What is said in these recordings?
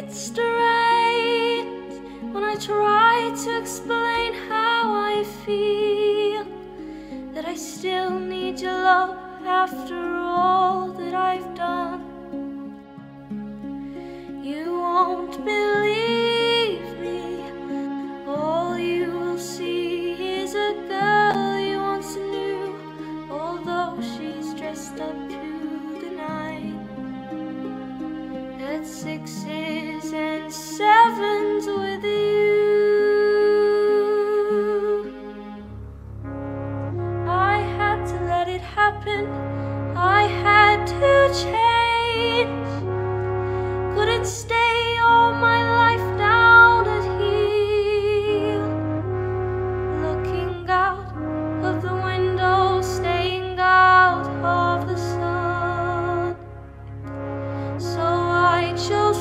It's strange when I try to explain how I feel, that I still need your love after all that I've done. You won't believe me, all you will see is a girl you once knew, although she's dressed up to the nine. At 6s and 7s with you. I had to let it happen, I had to change. Couldn't stay all my life down at heel, looking out of the window, staying out of the sun. So I chose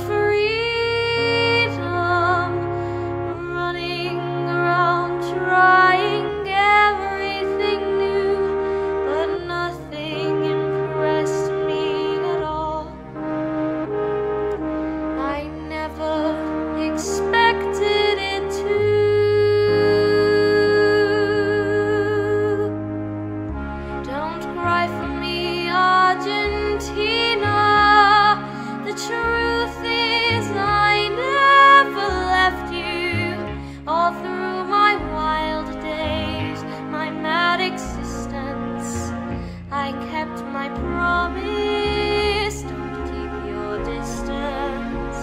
freedom, running around trying everything new, but nothing impressed me at all. I never expected it to. Don't cry for me, Argentina. The truth is I never left you. All through my wild days, my mad existence, I kept my promise. Don't keep your distance.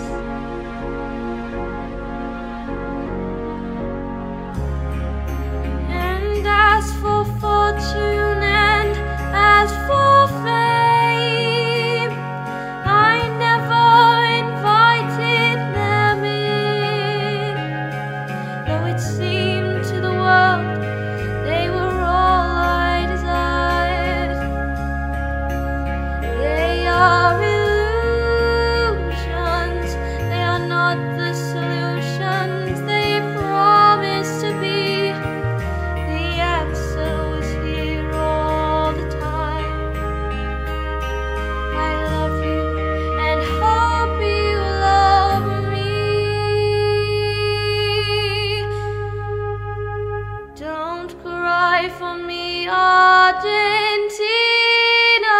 And as for fortune and as for fame, I never invited them in, though it seemed to the world they were all I desired. They are illusions, they are not the solutions they promise to be. The answer was here all the time. I love you and hope you love me. Don't cry for me, Argentina.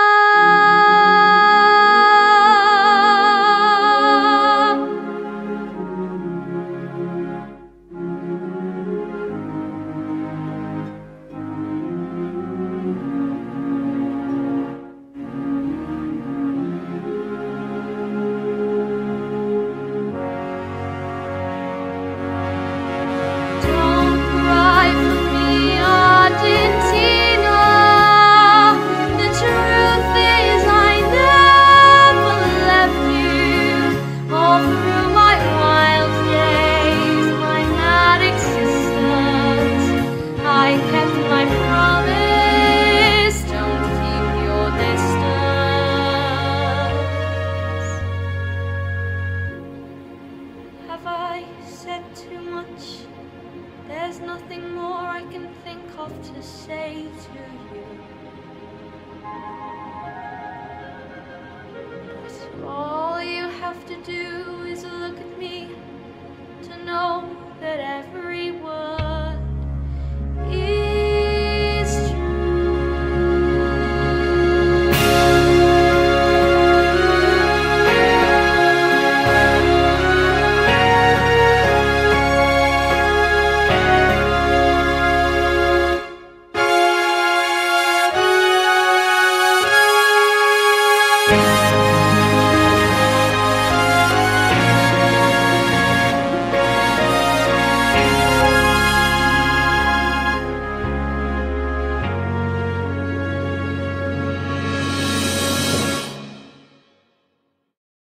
Don't cry for me, Argentina. The truth is I never left you. All through my wild days, my mad existence, I kept my promise. Don't keep your distance. Have I said too much? There's nothing more I can think of to say to you. But all you have to do is look at me to know that every word